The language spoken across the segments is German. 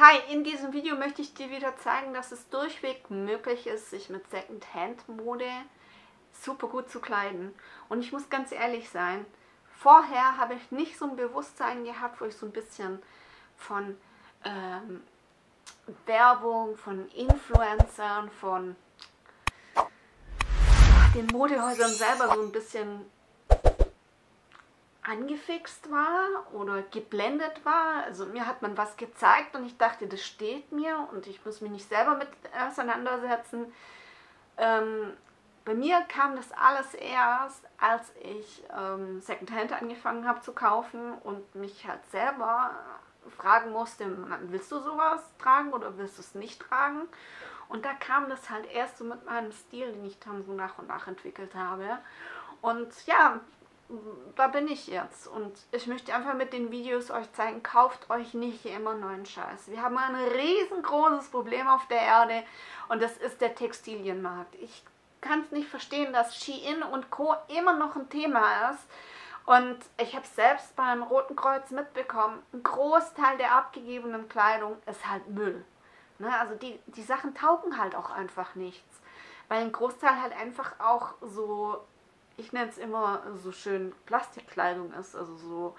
Hi, in diesem Video möchte ich dir wieder zeigen, dass es durchweg möglich ist, sich mit Secondhand-Mode super gut zu kleiden. Und ich muss ganz ehrlich sein, vorher habe ich nicht so ein Bewusstsein gehabt, wo ich so ein bisschen von Werbung, von Influencern, von den Modehäusern selber so ein bisschen angefixt war oder geblendet war. Also mir hat man was gezeigt und ich dachte, das steht mir und ich muss mich nicht selber mit auseinandersetzen. Bei mir kam das alles erst, als ich Secondhand angefangen habe zu kaufen und mich halt selber fragen musste, willst du sowas tragen oder willst du es nicht tragen? Und da kam das halt erst so mit meinem Stil, den ich dann so nach und nach entwickelt habe. Und ja, da bin ich jetzt und ich möchte einfach mit den Videos euch zeigen, kauft euch nicht immer neuen Scheiß. Wir haben ein riesengroßes Problem auf der Erde und das ist der Textilienmarkt. Ich kann es nicht verstehen, dass Shein und Co. immer noch ein Thema ist. Und ich habe selbst beim Roten Kreuz mitbekommen, ein Großteil der abgegebenen Kleidung ist halt Müll. Ne? Also die Sachen taugen halt auch einfach nichts. Weil ein Großteil halt einfach auch so, ich nenne es immer so schön, Plastikkleidung ist, also so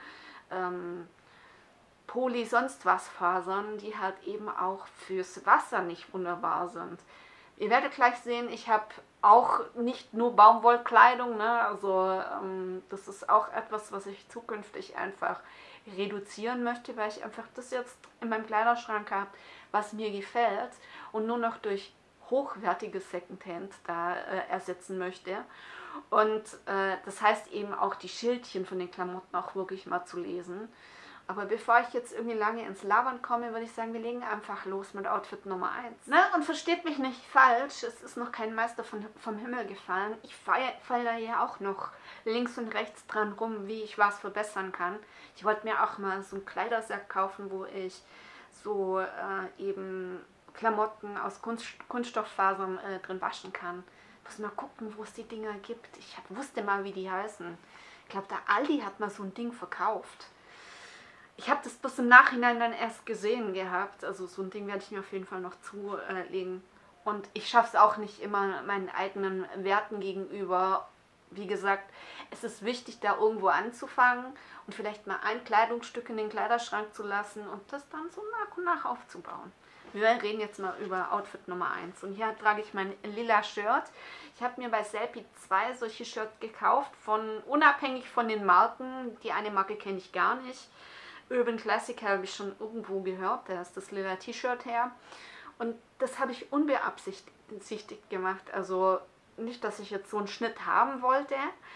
Poly sonst was Fasern, die halt eben auch fürs Wasser nicht wunderbar sind. Ihr werdet gleich sehen, ich habe auch nicht nur Baumwollkleidung, ne? Also das ist auch etwas, was ich zukünftig einfach reduzieren möchte, weil ich einfach das jetzt in meinem Kleiderschrank habe, was mir gefällt und nur noch durch hochwertiges Secondhand da ersetzen möchte. Und das heißt eben auch die Schildchen von den Klamotten auch wirklich mal zu lesen. Aber bevor ich jetzt irgendwie lange ins Labern komme, würde ich sagen, wir legen einfach los mit Outfit Nummer 1. Ne? Und versteht mich nicht falsch, es ist noch kein Meister vom Himmel gefallen. Ich falle da ja auch noch links und rechts dran rum, wie ich was verbessern kann. Ich wollte mir auch mal so einen Kleidersack kaufen, wo ich so eben Klamotten aus Kunststofffasern drin waschen kann. Ich muss mal gucken, wo es die Dinger gibt. Ich wusste mal, wie die heißen. Ich glaube, der Aldi hat mal so ein Ding verkauft. Ich habe das bis im Nachhinein dann erst gesehen gehabt. Also so ein Ding werde ich mir auf jeden Fall noch zulegen. Und ich schaffe es auch nicht immer meinen eigenen Werten gegenüber. Wie gesagt, es ist wichtig, da irgendwo anzufangen und vielleicht mal ein Kleidungsstück in den Kleiderschrank zu lassen und das dann so nach und nach aufzubauen. Wir reden jetzt mal über Outfit Nummer 1. Und hier trage ich mein lila Shirt. Ich habe mir bei Selfie 2 solche Shirts gekauft, unabhängig von den Marken. Die eine Marke kenne ich gar nicht. Urban Classic habe ich schon irgendwo gehört, da ist das lila T-Shirt her. Und das habe ich unbeabsichtigt gemacht. Also nicht, dass ich jetzt so einen Schnitt haben wollte.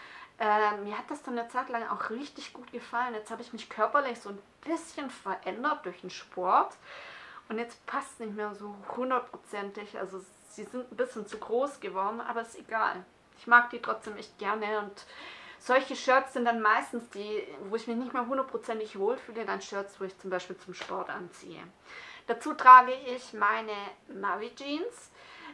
Mir hat das dann eine Zeit lang auch richtig gut gefallen. Jetzt habe ich mich körperlich so ein bisschen verändert durch den Sport. Und jetzt passt es nicht mehr so hundertprozentig. Also sie sind ein bisschen zu groß geworden, aber ist egal. Ich mag die trotzdem echt gerne und solche Shirts sind dann meistens die, wo ich mich nicht mehr hundertprozentig wohlfühle, dann Shirts, wo ich zum Beispiel zum Sport anziehe. Dazu trage ich meine Maui Jeans.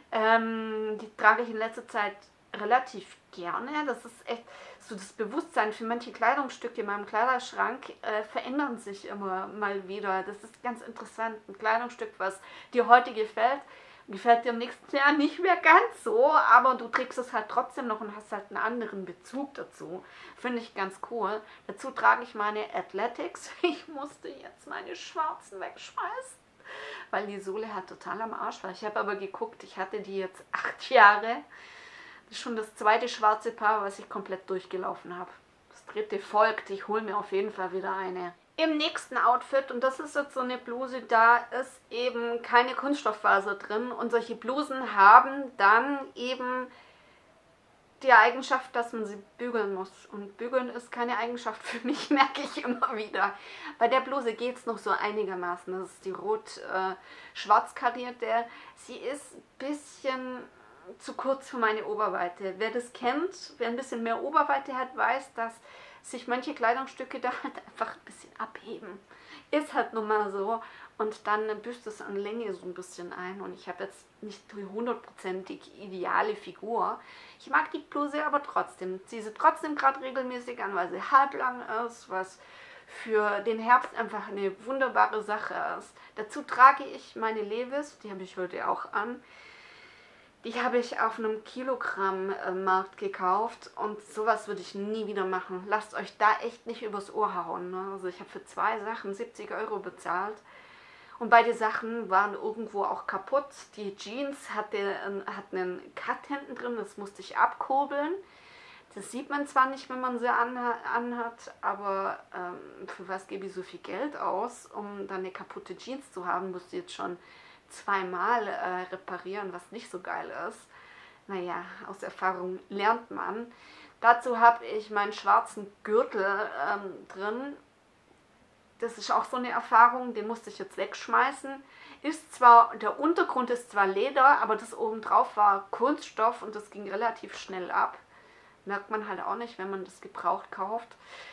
Die trage ich in letzter Zeit relativ gerne. Das ist echt so das Bewusstsein für manche Kleidungsstücke in meinem Kleiderschrank verändern sich immer mal wieder. Das ist ganz interessant. Ein Kleidungsstück, was dir heute gefällt dir im nächsten Jahr nicht mehr ganz so, aber du trägst es halt trotzdem noch und hast halt einen anderen Bezug dazu. Finde ich ganz cool. Dazu trage ich meine Athletics. Ich musste jetzt meine schwarzen wegschmeißen, weil die Sohle halt total am Arsch war. Ich habe aber geguckt, ich hatte die jetzt 8 Jahre. Das ist schon das zweite schwarze Paar, was ich komplett durchgelaufen habe. Das dritte folgt. Ich hole mir auf jeden Fall wieder eine. Im nächsten Outfit, und das ist jetzt so eine Bluse, da ist eben keine Kunststofffaser drin und solche Blusen haben dann eben die Eigenschaft, dass man sie bügeln muss. Und bügeln ist keine Eigenschaft für mich, merke ich immer wieder. Bei der Bluse geht es noch so einigermaßen. Das ist die rot-schwarz karierte. Sie ist ein bisschen zu kurz für meine Oberweite. Wer das kennt, wer ein bisschen mehr Oberweite hat, weiß, dass sich manche Kleidungsstücke da halt einfach ein bisschen abheben. Ist halt nun mal so. Und dann büßt es an Länge so ein bisschen ein. Und ich habe jetzt nicht die hundertprozentig ideale Figur. Ich mag die Bluse aber trotzdem. Ziehe sie trotzdem gerade regelmäßig an, weil sie halblang ist, was für den Herbst einfach eine wunderbare Sache ist. Dazu trage ich meine Levi's, die habe ich heute auch an. Die habe ich auf einem Kilogramm-Markt gekauft und sowas würde ich nie wieder machen. Lasst euch da echt nicht übers Ohr hauen. Ne? Also ich habe für 2 Sachen 70 Euro bezahlt und beide Sachen waren irgendwo auch kaputt. Die Jeans hat einen Cut hinten drin, das musste ich abkurbeln. Das sieht man zwar nicht, wenn man sie anhat, aber für was gebe ich so viel Geld aus, um dann eine kaputte Jeans zu haben, musste ich jetzt schon 2-mal reparieren, was nicht so geil ist. Naja, aus Erfahrung lernt man. Dazu habe ich meinen schwarzen Gürtel drin. Das ist auch so eine Erfahrung, den musste ich jetzt wegschmeißen. Der Untergrund ist zwar Leder, aber das obendrauf war Kunststoff und das ging relativ schnell ab. Merkt man halt auch nicht, wenn man das gebraucht kauft.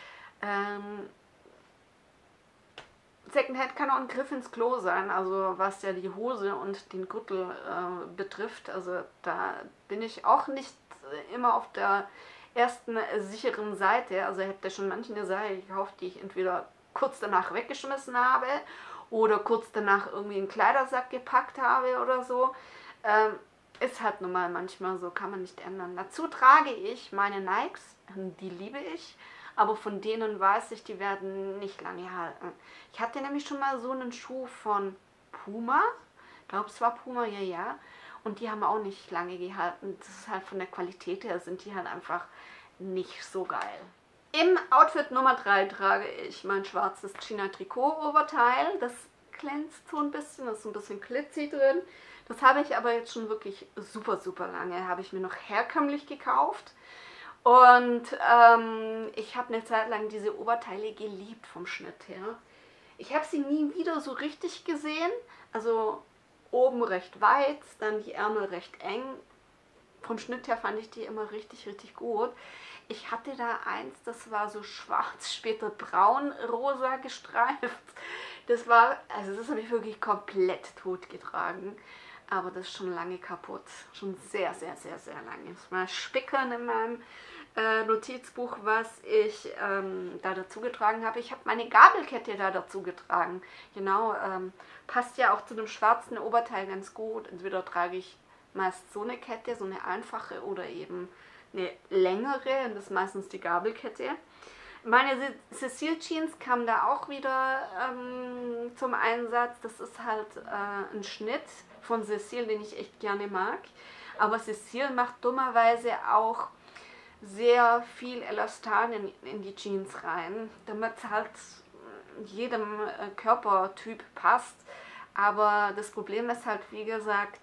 Secondhand kann auch ein Griff ins Klo sein, also was ja die Hose und den Gürtel betrifft. Also da bin ich auch nicht immer auf der ersten sicheren Seite. Also ich habe da schon manche Sachen gekauft, die ich entweder kurz danach weggeschmissen habe oder kurz danach irgendwie in den Kleidersack gepackt habe oder so. Ist halt normal manchmal so, kann man nicht ändern. Dazu trage ich meine Nikes, die liebe ich. Aber von denen weiß ich, die werden nicht lange halten. Ich hatte nämlich schon mal so einen Schuh von Puma. Ich glaube, es war Puma, ja. Und die haben auch nicht lange gehalten. Das ist halt von der Qualität her, sind die halt einfach nicht so geil. Im Outfit Nummer 3 trage ich mein schwarzes China-Trikot-Oberteil. Das glänzt so ein bisschen, da ist so ein bisschen Glitzy drin. Das habe ich aber jetzt schon wirklich super, super lange. Habe ich mir noch herkömmlich gekauft. Und ich habe eine Zeit lang diese Oberteile geliebt vom Schnitt her. Ich habe sie nie wieder so richtig gesehen. Also oben recht weit, dann die Ärmel recht eng. Vom Schnitt her fand ich die immer richtig, richtig gut. Ich hatte da eins, das war so schwarz, später braun, rosa gestreift. Das habe ich wirklich komplett tot getragen. Aber das ist schon lange kaputt. Schon sehr, sehr, sehr, sehr lange. Ich mal spickern in meinem Notizbuch, was ich da dazu getragen habe. Ich habe meine Gabelkette da dazu getragen. Genau, passt ja auch zu dem schwarzen Oberteil ganz gut. Entweder trage ich meist so eine Kette, so eine einfache oder eben eine längere. Und das ist meistens die Gabelkette. Meine Cecile Jeans kam da auch wieder zum Einsatz. Das ist halt ein Schnitt von Cecile, den ich echt gerne mag. Aber Cecile macht dummerweise auch sehr viel Elastan in die Jeans rein, damit es halt jedem Körpertyp passt. Aber das Problem ist halt, wie gesagt,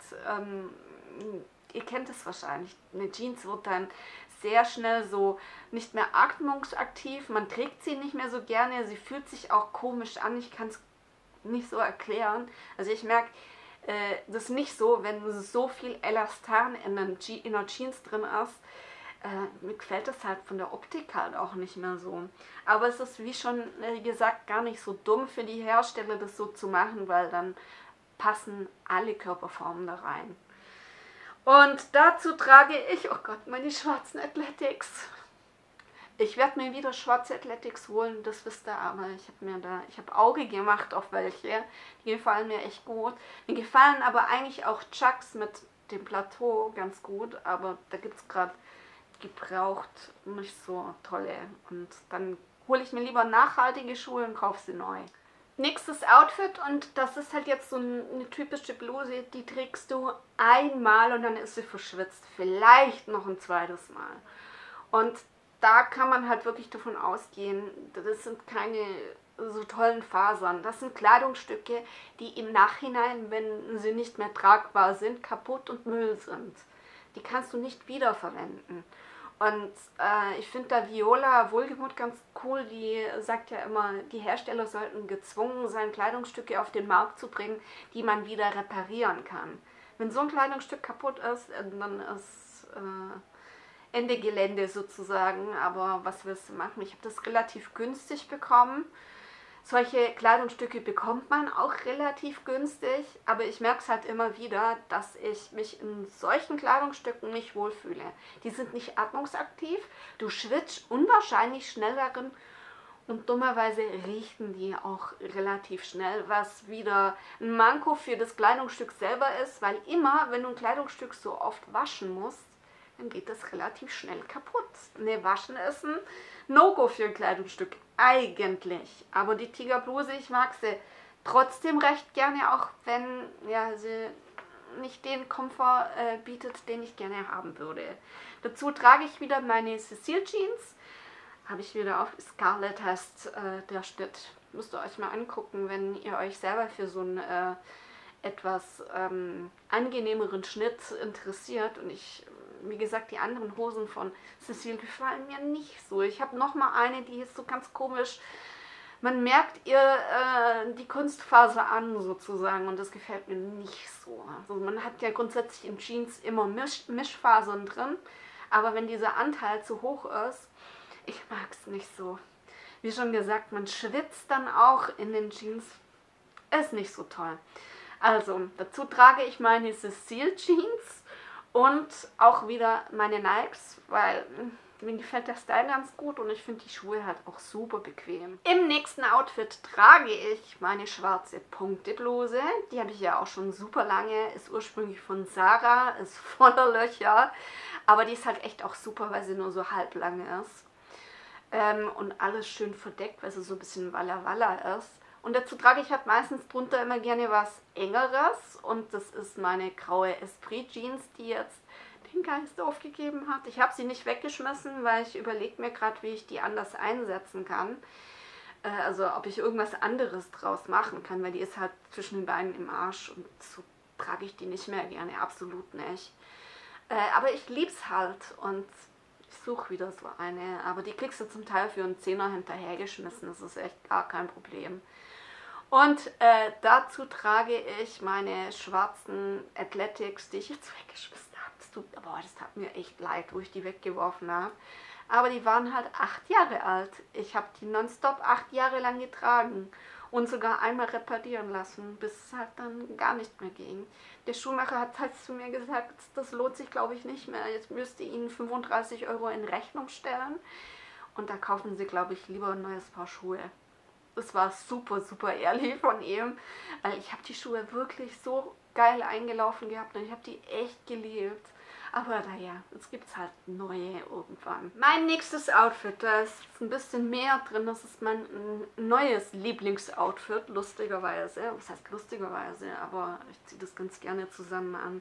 ihr kennt es wahrscheinlich, eine Jeans wird dann sehr schnell so nicht mehr atmungsaktiv, man trägt sie nicht mehr so gerne, sie fühlt sich auch komisch an, ich kann es nicht so erklären. Also ich merke das nicht so, wenn so viel Elastan in der Jeans drin ist, mir gefällt das halt von der Optik halt auch nicht mehr so. Aber es ist, wie schon gesagt, gar nicht so dumm für die Hersteller, das so zu machen, weil dann passen alle Körperformen da rein. Und dazu trage ich, oh Gott, meine schwarzen Athletics. Ich werde mir wieder schwarze Athletics holen, das wisst ihr, aber ich habe Auge gemacht auf welche. Die gefallen mir echt gut. Mir gefallen aber eigentlich auch Chucks mit dem Plateau ganz gut, aber da gibt es gerade gebraucht nicht so tolle. Und dann hole ich mir lieber nachhaltige Schuhe und kaufe sie neu. Nächstes Outfit, und das ist halt jetzt so eine typische Bluse, die trägst du einmal und dann ist sie verschwitzt. Vielleicht noch ein zweites Mal. Und da kann man halt wirklich davon ausgehen, das sind keine so tollen Fasern. Das sind Kleidungsstücke, die im Nachhinein, wenn sie nicht mehr tragbar sind, kaputt und Müll sind. Die kannst du nicht wiederverwenden. Und ich finde da Viola Wohlgemuth ganz cool, die sagt ja immer, die Hersteller sollten gezwungen sein, Kleidungsstücke auf den Markt zu bringen, die man wieder reparieren kann. Wenn so ein Kleidungsstück kaputt ist, dann ist Ende Gelände sozusagen, aber was willst du machen? Ich habe das relativ günstig bekommen. Solche Kleidungsstücke bekommt man auch relativ günstig, aber ich merke es halt immer wieder, dass ich mich in solchen Kleidungsstücken nicht wohlfühle. Die sind nicht atmungsaktiv, du schwitzt unwahrscheinlich schnell darin Und dummerweise riechen die auch relativ schnell, was wieder ein Manko für das Kleidungsstück selber ist, weil immer, wenn du ein Kleidungsstück so oft waschen musst, dann geht das relativ schnell kaputt. Ne, waschen ist ein No-Go für ein Kleidungsstück, eigentlich. Aber die Tigerbluse, ich mag sie trotzdem recht gerne, auch wenn ja, sie nicht den Komfort bietet, den ich gerne haben würde. Dazu trage ich wieder meine Cecile Jeans. Habe ich wieder auf Scarlett heißt der Schnitt. Müsst ihr euch mal angucken, wenn ihr euch selber für so einen etwas angenehmeren Schnitt interessiert. Und wie gesagt, die anderen Hosen von Cecile gefallen mir nicht so. Ich habe noch mal eine, die ist so ganz komisch. Man merkt ihr die Kunstfaser an sozusagen und das gefällt mir nicht so. Also man hat ja grundsätzlich in Jeans immer Mischfasern drin, aber wenn dieser Anteil zu hoch ist, ich mag es nicht so. Wie schon gesagt, man schwitzt dann auch in den Jeans. Ist nicht so toll. Also, dazu trage ich meine Cecile Jeans und auch wieder meine Nikes, weil mir gefällt der Style ganz gut und ich finde die Schuhe halt auch super bequem. Im nächsten Outfit trage ich meine schwarze Punktebluse. Die habe ich ja auch schon super lange. Ist ursprünglich von Zara, ist voller Löcher. Aber die ist halt echt auch super, weil sie nur so halblang ist. Und alles schön verdeckt, weil sie so ein bisschen Walla Walla ist. Und dazu trage ich halt meistens drunter immer gerne was Engeres. Und das ist meine graue Esprit Jeans, die jetzt den Geist aufgegeben hat. Ich habe sie nicht weggeschmissen, weil ich überlege mir gerade, wie ich die anders einsetzen kann. Also ob ich irgendwas anderes draus machen kann, weil die ist halt zwischen den Beinen im Arsch. Und so trage ich die nicht mehr gerne, absolut nicht. Aber ich lieb's halt und ich suche wieder so eine. Aber die kriegst du zum Teil für einen Zehner hinterhergeschmissen. Das ist echt gar kein Problem. Und dazu trage ich meine schwarzen Athletics, die ich jetzt weggeschmissen habe. Das tat mir echt leid, wo ich die weggeworfen habe. Aber die waren halt 8 Jahre alt. Ich habe die nonstop 8 Jahre lang getragen und sogar einmal reparieren lassen, bis es halt dann gar nicht mehr ging. Der Schuhmacher hat halt zu mir gesagt, das lohnt sich glaube ich nicht mehr. Jetzt müsst ihr ihnen 35 € in Rechnung stellen. Und da kaufen sie glaube ich lieber ein neues Paar Schuhe. Das war super, super ehrlich von ihm, weil ich habe die Schuhe wirklich so geil eingelaufen gehabt und ich habe die echt geliebt. Aber naja, jetzt gibt es halt neue irgendwann. Mein nächstes Outfit, da ist ein bisschen mehr drin. Das ist mein neues Lieblingsoutfit, lustigerweise. Was heißt lustigerweise, aber ich ziehe das ganz gerne zusammen an.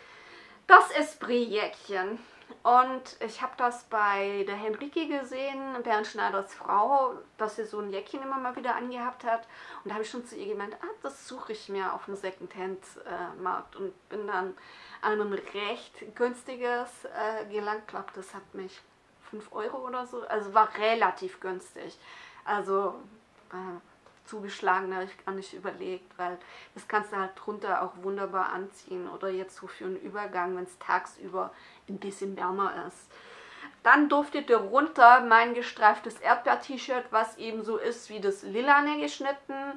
Das Esprit-Jäckchen. Und ich habe das bei der Henrike gesehen, Bernd Schneiders Frau, dass sie so ein Jäckchen immer mal wieder angehabt hat. Und da habe ich schon zu ihr gemeint, das suche ich mir auf dem Secondhand-Markt. Und bin dann an ein recht günstiges gelangt. Ich glaube, das hat mich 5 € oder so. Also war relativ günstig. Also zugeschlagen, da habe ich gar nicht überlegt, weil das kannst du halt drunter auch wunderbar anziehen oder jetzt so für einen Übergang, wenn es tagsüber ein bisschen wärmer ist. Dann durfte darunter mein gestreiftes Erdbeer-T-Shirt, was eben so ist wie das Lilane geschnitten,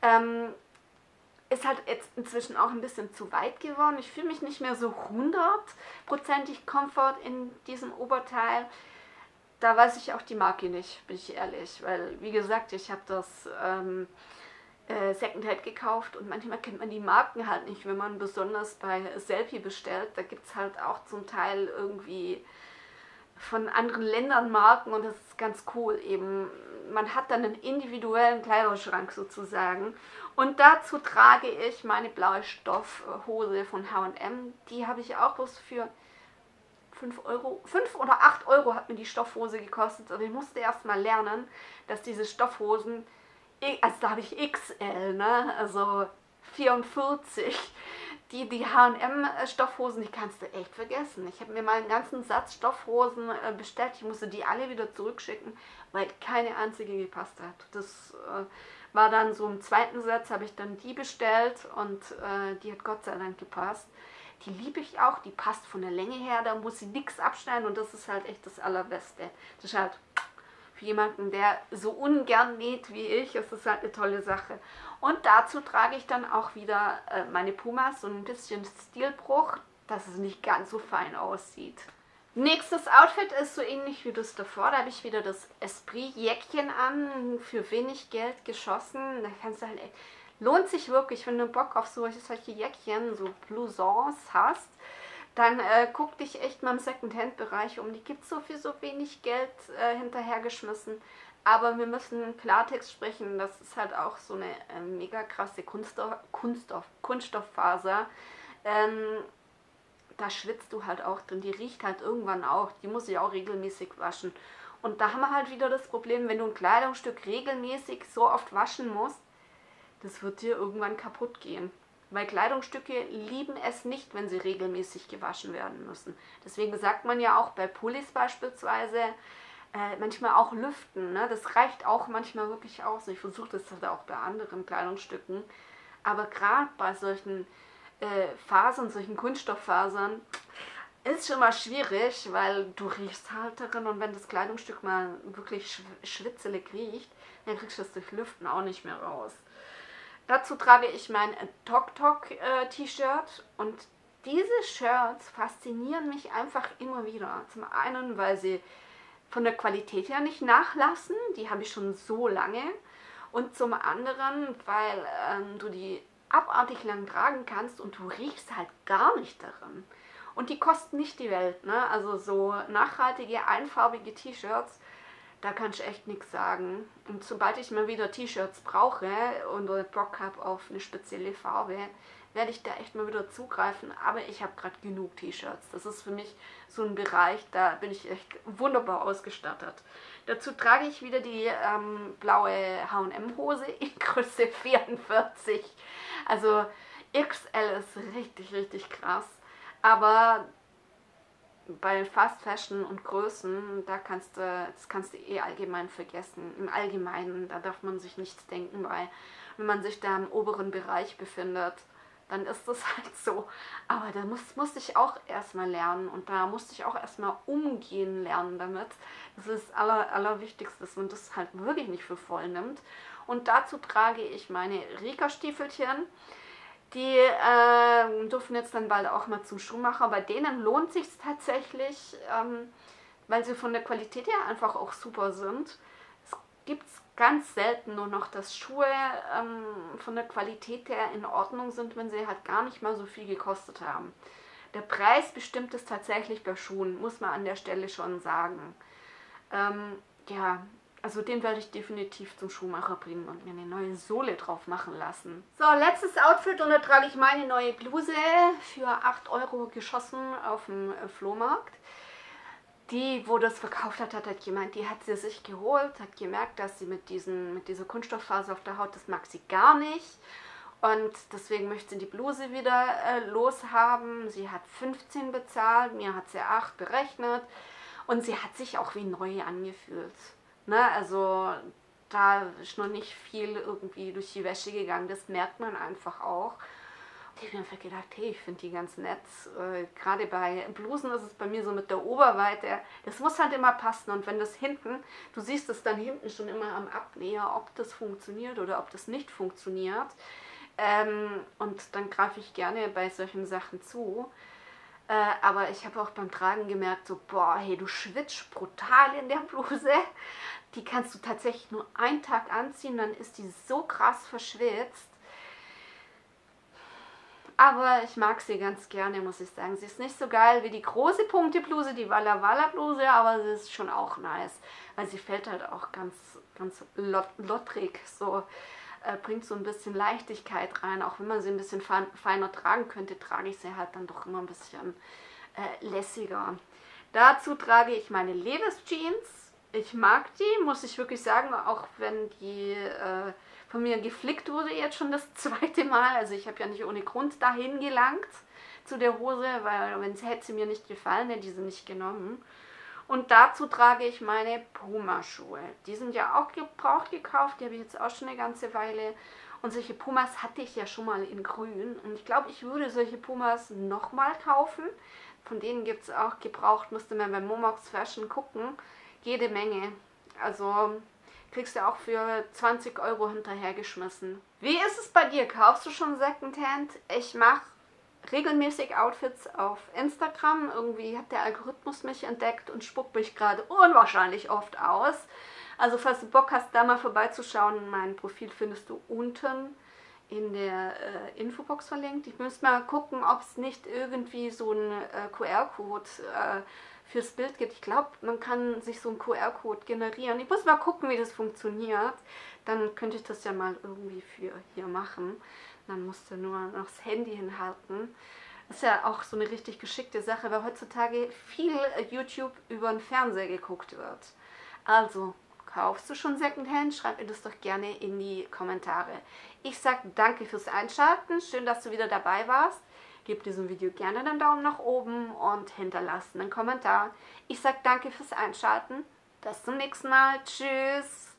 ist halt jetzt inzwischen auch ein bisschen zu weit geworden. Ich fühle mich nicht mehr so 100%ig Komfort in diesem Oberteil. Da weiß ich auch die Marke nicht, bin ich ehrlich, weil wie gesagt, ich habe das Secondhand gekauft und manchmal kennt man die Marken halt nicht, wenn man besonders bei Selfie bestellt. Da gibt es halt auch zum Teil irgendwie von anderen Ländern Marken und das ist ganz cool eben. Man hat dann einen individuellen Kleiderschrank sozusagen. Und dazu trage ich meine blaue Stoffhose von H&M. Die habe ich auch bloß für 5 oder 8 € hat mir die Stoffhose gekostet. Und ich musste erst mal lernen, dass diese Stoffhosen, also da habe ich XL, ne? Also 44. Die H&M Stoffhosen, die kannst du echt vergessen. Ich habe mir mal einen ganzen Satz Stoffhosen bestellt. Ich musste die alle wieder zurückschicken, weil keine einzige gepasst hat. Das war dann so im zweiten Satz, habe ich dann die bestellt und die hat Gott sei Dank gepasst. Die liebe ich auch, die passt von der Länge her, da muss sie nichts abschneiden und das ist halt echt das Allerbeste. Das ist halt für jemanden, der so ungern näht wie ich, ist das halt eine tolle Sache. Und dazu trage ich dann auch wieder meine Pumas, so ein bisschen Stilbruch, dass es nicht ganz so fein aussieht. Nächstes Outfit ist so ähnlich wie das davor. Da habe ich wieder das Esprit-Jäckchen an, für wenig Geld geschossen. Da kannst du halt, lohnt sich wirklich, wenn du Bock auf solche Jäckchen, so Blousons hast, dann guck dich echt mal im Secondhand-Bereich um. Die gibt es so für so wenig Geld hinterhergeschmissen. Aber wir müssen Klartext sprechen. Das ist halt auch so eine mega krasse Kunststofffaser. Da schwitzt du halt auch drin, die riecht halt irgendwann auch, die muss ich auch regelmäßig waschen. Und da haben wir halt wieder das Problem, wenn du ein Kleidungsstück regelmäßig so oft waschen musst, das wird dir irgendwann kaputt gehen. Weil Kleidungsstücke lieben es nicht, wenn sie regelmäßig gewaschen werden müssen. Deswegen sagt man ja auch bei Pullis beispielsweise, manchmal auch lüften, ne? Das reicht auch manchmal wirklich aus. Ich versuche das halt auch bei anderen Kleidungsstücken. Aber gerade bei solchen Fasern, solchen Kunststofffasern, ist schon mal schwierig, weil du riechst halt darin und wenn das Kleidungsstück mal wirklich schwitzelig riecht, dann kriegst du das durch Lüften auch nicht mehr raus. Dazu trage ich mein Tok Tok T-Shirt und diese Shirts faszinieren mich einfach immer wieder. Zum einen, weil sie von der Qualität her nicht nachlassen, die habe ich schon so lange, und zum anderen, weil du die abartig lang tragen kannst und du riechst halt gar nicht daran. Und die kosten nicht die Welt, ne? Also so nachhaltige, einfarbige T-Shirts, da kann ich echt nichts sagen. Und sobald ich mal wieder T-Shirts brauche und Bock habe auf eine spezielle Farbe, werde ich da echt mal wieder zugreifen. Aber ich habe gerade genug T-Shirts. Das ist für mich so ein Bereich, da bin ich echt wunderbar ausgestattet. Dazu trage ich wieder die blaue H&M-Hose in Größe 44. Also XL ist richtig, richtig krass. Aber bei Fast Fashion und Größen, das kannst du eh allgemein vergessen. Im Allgemeinen, da darf man sich nichts denken, weil wenn man sich da im oberen Bereich befindet, dann ist das halt so. Aber da musste ich auch erstmal lernen und da musste ich auch erstmal umgehen lernen damit. Das ist das Allerwichtigste, dass man das halt wirklich nicht für voll nimmt. Und dazu trage ich meine Rika-Stiefelchen. Die dürfen jetzt dann bald auch mal zum Schuhmacher. Bei denen lohnt sich tatsächlich, weil sie von der Qualität her einfach auch super sind. Es gibt ganz selten nur noch, dass Schuhe von der Qualität her in Ordnung sind, wenn sie halt gar nicht mal so viel gekostet haben. Der Preis bestimmt es tatsächlich bei Schuhen, muss man an der Stelle schon sagen. Ja, also den werde ich definitiv zum Schuhmacher bringen und mir eine neue Sohle drauf machen lassen. So, letztes Outfit und da trage ich meine neue Bluse für 8 Euro geschossen auf dem Flohmarkt. Die, wo das verkauft hat, hat gemeint, die hat sie sich geholt, hat gemerkt, dass sie mit dieser Kunststofffaser auf der Haut, das mag sie gar nicht. Und deswegen möchte sie die Bluse wieder loshaben. Sie hat 15 bezahlt, mir hat sie 8 berechnet und sie hat sich auch wie neu angefühlt. Ne, also da ist noch nicht viel irgendwie durch die Wäsche gegangen, das merkt man einfach auch. Und ich habe mir einfach gedacht, hey, ich finde die ganz nett. Gerade bei Blusen ist es bei mir so mit der Oberweite, das muss halt immer passen. Und wenn das hinten, du siehst es dann hinten schon immer am Abnäher, ob das funktioniert oder ob das nicht funktioniert. Und dann greife ich gerne bei solchen Sachen zu. Aber ich habe auch beim Tragen gemerkt, so, boah, hey, du schwitzt brutal in der Bluse. Die kannst du tatsächlich nur einen Tag anziehen, dann ist die so krass verschwitzt. Aber ich mag sie ganz gerne, muss ich sagen. Sie ist nicht so geil wie die große Punktebluse, die Walla Walla Bluse, aber sie ist schon auch nice. Weil sie fällt halt auch ganz, ganz lottrig, so bringt so ein bisschen Leichtigkeit rein. Auch wenn man sie ein bisschen feiner tragen könnte, trage ich sie halt dann doch immer ein bisschen lässiger. Dazu trage ich meine Levis Jeans. Ich mag die, muss ich wirklich sagen, auch wenn die von mir geflickt wurde jetzt schon das zweite Mal. Also ich habe ja nicht ohne Grund dahin gelangt zu der Hose, weil hätte sie mir nicht gefallen, hätte ich sie nicht genommen. Und dazu trage ich meine Puma-Schuhe. Die sind ja auch gebraucht gekauft, die habe ich jetzt auch schon eine ganze Weile. Und solche Pumas hatte ich ja schon mal in grün. Und ich glaube, ich würde solche Pumas nochmal kaufen. Von denen gibt es auch gebraucht, musste man bei Momox Fashion gucken. Jede Menge. Also kriegst du auch für 20 Euro hinterhergeschmissen. Wie ist es bei dir? Kaufst du schon Secondhand? Ich mache regelmäßig Outfits auf Instagram. Irgendwie hat der Algorithmus mich entdeckt und spuckt mich gerade unwahrscheinlich oft aus. Also falls du Bock hast, da mal vorbeizuschauen, mein Profil findest du unten in der Infobox verlinkt. Ich müsste mal gucken, ob es nicht irgendwie so einen QR-Code fürs Bild gibt. Ich glaube, man kann sich so einen QR-Code generieren. Ich muss mal gucken, wie das funktioniert. Dann könnte ich das ja mal irgendwie für hier machen. Dann musst du nur noch das Handy hinhalten. Das ist ja auch so eine richtig geschickte Sache, weil heutzutage viel YouTube über den Fernseher geguckt wird. Also, kaufst du schon Secondhand? Schreib mir das doch gerne in die Kommentare. Ich sage danke fürs Einschalten. Schön, dass du wieder dabei warst. Gib diesem Video gerne einen Daumen nach oben und hinterlass einen Kommentar. Ich sage danke fürs Einschalten. Bis zum nächsten Mal. Tschüss.